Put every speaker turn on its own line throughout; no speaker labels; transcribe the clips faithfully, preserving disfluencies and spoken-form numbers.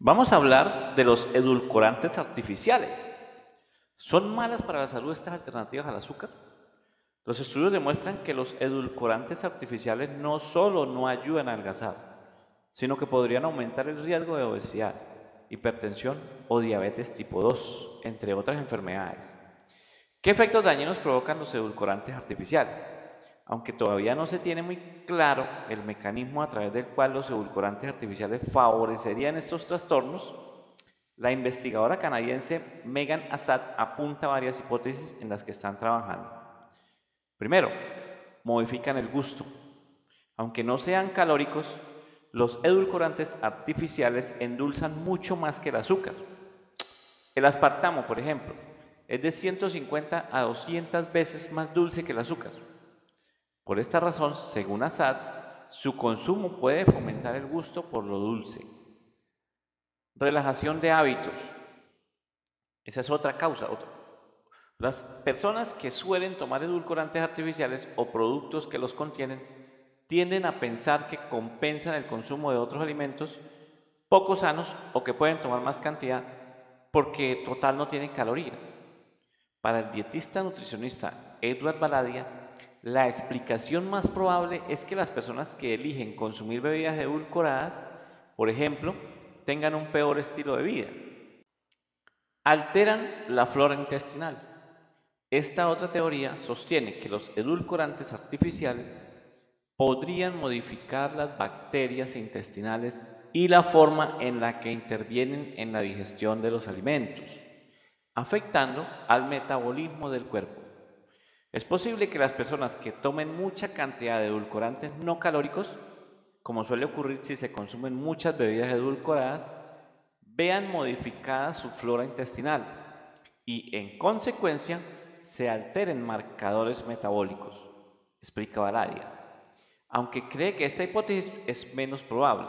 Vamos a hablar de los edulcorantes artificiales. ¿Son malas para la salud estas alternativas al azúcar? Los estudios demuestran que los edulcorantes artificiales no solo no ayudan a adelgazar, sino que podrían aumentar el riesgo de obesidad, hipertensión o diabetes tipo dos, entre otras enfermedades. ¿Qué efectos dañinos provocan los edulcorantes artificiales? Aunque todavía no se tiene muy claro el mecanismo a través del cual los edulcorantes artificiales favorecerían estos trastornos, la investigadora canadiense Megan Assad apunta varias hipótesis en las que están trabajando. Primero, modifican el gusto. Aunque no sean calóricos, los edulcorantes artificiales endulzan mucho más que el azúcar. El aspartamo, por ejemplo, es de ciento cincuenta a doscientas veces más dulce que el azúcar. Por esta razón, según Assad, su consumo puede fomentar el gusto por lo dulce. Relajación de hábitos. Esa es otra causa. Otra. Las personas que suelen tomar edulcorantes artificiales o productos que los contienen tienden a pensar que compensan el consumo de otros alimentos poco sanos o que pueden tomar más cantidad porque total no tienen calorías. Para el dietista nutricionista Edward Baladia, la explicación más probable es que las personas que eligen consumir bebidas edulcoradas, por ejemplo, tengan un peor estilo de vida. Alteran la flora intestinal. Esta otra teoría sostiene que los edulcorantes artificiales podrían modificar las bacterias intestinales y la forma en la que intervienen en la digestión de los alimentos, afectando al metabolismo del cuerpo. Es posible que las personas que tomen mucha cantidad de edulcorantes no calóricos, como suele ocurrir si se consumen muchas bebidas edulcoradas, vean modificada su flora intestinal y, en consecuencia, se alteren marcadores metabólicos, explica Baladia, aunque cree que esta hipótesis es menos probable.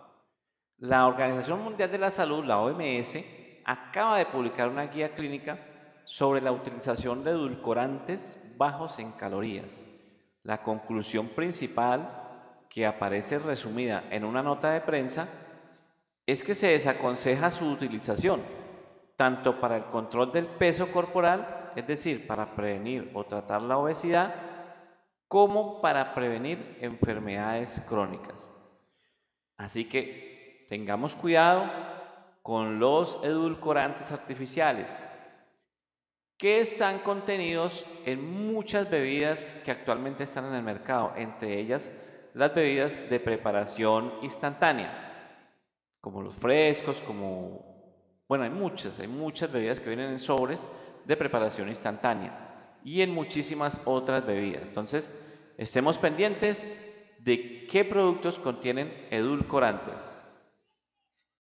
La Organización Mundial de la Salud, la O M S, acaba de publicar una guía clínica sobre la utilización de edulcorantes bajos en calorías. La conclusión principal, que aparece resumida en una nota de prensa, es que se desaconseja su utilización, tanto para el control del peso corporal, es decir, para prevenir o tratar la obesidad, como para prevenir enfermedades crónicas. Así que tengamos cuidado con los edulcorantes artificiales, que están contenidos en muchas bebidas que actualmente están en el mercado, entre ellas las bebidas de preparación instantánea, como los frescos, como, bueno, hay muchas, hay muchas bebidas que vienen en sobres de preparación instantánea y en muchísimas otras bebidas. Entonces, estemos pendientes de qué productos contienen edulcorantes.